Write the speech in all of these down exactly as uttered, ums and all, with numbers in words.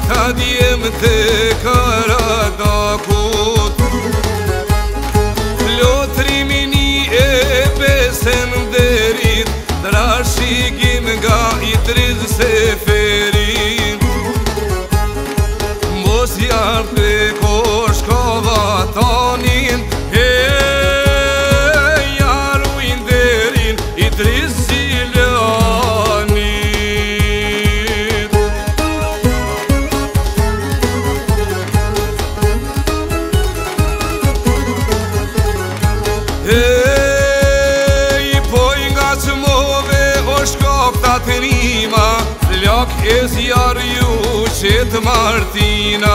ta djem të Karadakut. Lotrimi e besen derit, trashigim nga i tridh seferin. Mos jarë të kosh ka vatanin, e jaruin derin i tridh ziljanit. Ej, poj nga qmove o shkak ta të rima, lak e zjarë ju qetë Martina.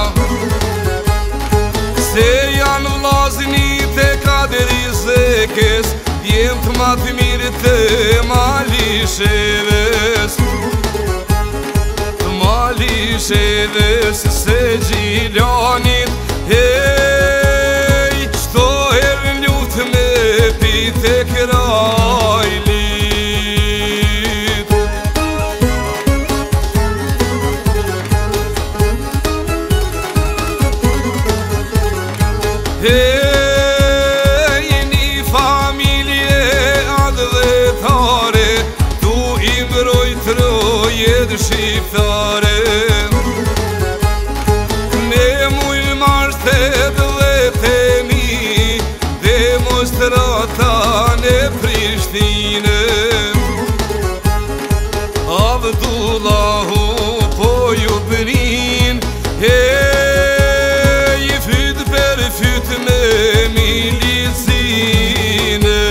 Se janë vlazni të Kadri Zekes, djemt ma të mirë të Malisheves. Malisheves se Gjiljanit, hej, qto herë luft me pite krajlit. Hej, një familje advetare, tu i mbrojt rojet shqiptare. Ne mujnë martet dhe temi, demonstrata në Prishtine. Abdullahu po ju bërin, hej, fyt për fyt me milicine.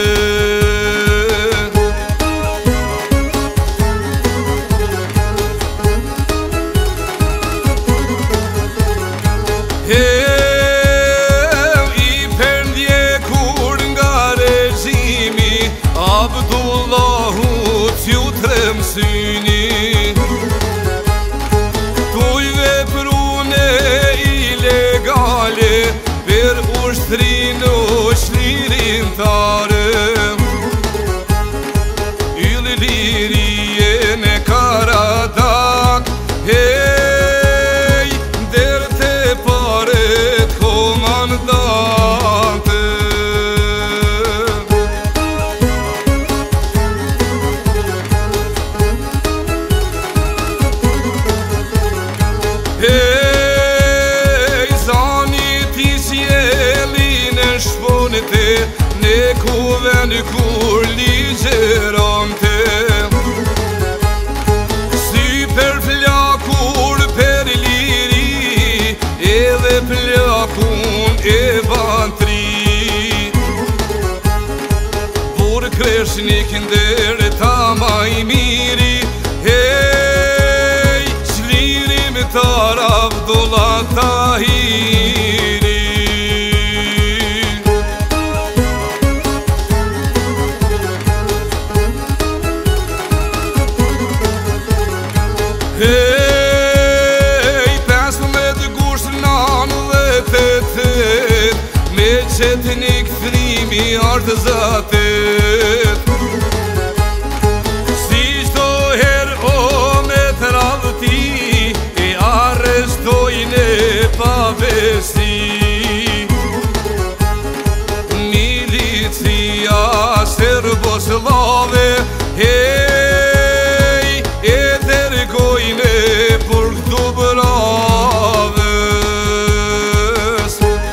Hej, i përndje kur nga regjimi, Abdullahu t'ju trem syni. Tuj veprune ilegale, për ushtrin o shlirin tare. Yllë lirije në Karadak, hej, der të paret komandante. Hej, zani ti s'jelin e shponete, ne kuven kur ligjerante. Si per plakur per liri, edhe plakun e bantri. Por kreshnik ndër ta maj miri, hej, qlirim tar Abdullah Tahiri. Hej, pesëmbëdhjetë gusht nan dhe tetet, me qetnik thrimi ardë zatet. Si qdo her o me të radhëti, e arrestojnë e pavesi. Milicia serboslave, hej, e dërgojnë për këtu braves.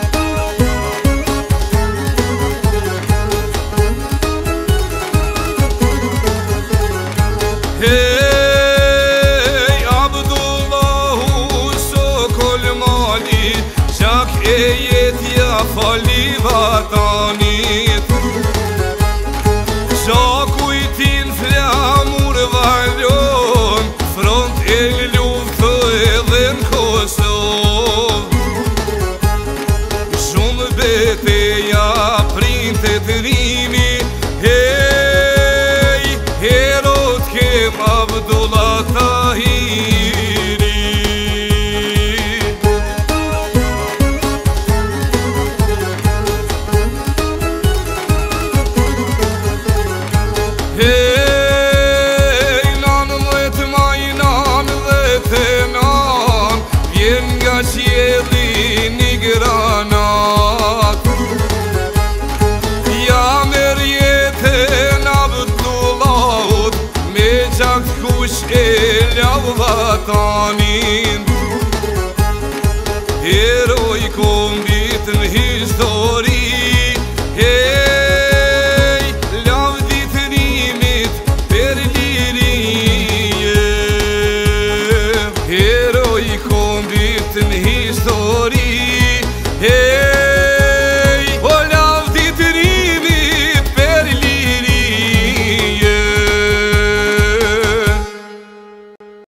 Hej, Abdullahu Sokol Mali, qak e jetja fali vatanit. Qaku i tin flamur valon, front e luftë edhe në Kosovë. Shumë beteja printe të rimi, hej, herot kem Abdullah Tahiri. blau vatani